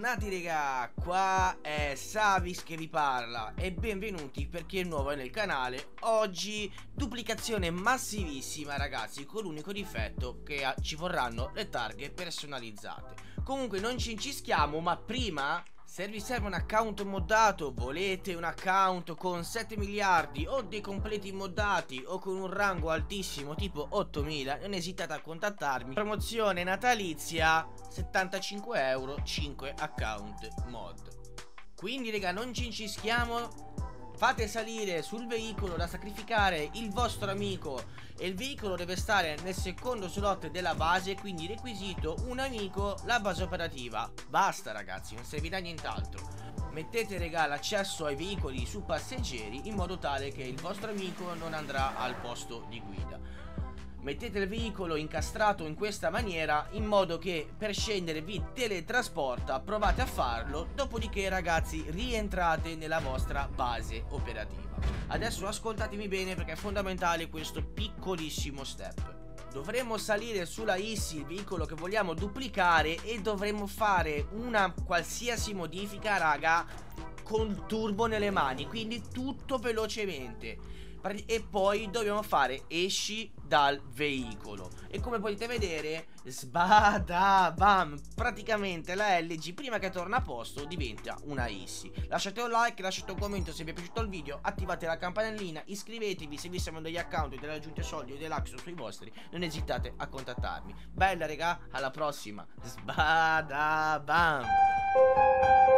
Bentornati raga, qua è Savis che vi parla e benvenuti per chi è nuovo nel canale. Oggi duplicazione massivissima ragazzi, con l'unico difetto che ci vorranno le targhe personalizzate. Comunque non ci incischiamo, ma prima, se vi serve un account moddato, volete un account con 7 miliardi o dei completi moddati o con un rango altissimo tipo 8000, non esitate a contattarmi. Promozione natalizia 75 euro, 5 account mod. Quindi raga, non ci incischiamo. Fate salire sul veicolo da sacrificare il vostro amico e il veicolo deve stare nel secondo slot della base, quindi requisito un amico, la base operativa. Basta ragazzi, non servirà nient'altro. Mettete raga l'accesso ai veicoli su passeggeri in modo tale che il vostro amico non andrà al posto di guida. Mettete il veicolo incastrato in questa maniera in modo che per scendere vi teletrasporta, provate a farlo, dopodiché ragazzi rientrate nella vostra base operativa. Adesso ascoltatemi bene perché è fondamentale questo piccolissimo step. Dovremo salire sulla ISSI, il veicolo che vogliamo duplicare, e dovremo fare una qualsiasi modifica raga col turbo nelle mani, quindi tutto velocemente. E poi dobbiamo fare esci dal veicolo e come potete vedere sbada bam, praticamente la LG prima che torna a posto diventa una ISSI. Lasciate un like, lasciate un commento se vi è piaciuto il video, attivate la campanellina, iscrivetevi se vi servono degli account e delle aggiunte soldi o dell'action sui vostri, non esitate a contattarmi. Bella raga, alla prossima, sbada bam.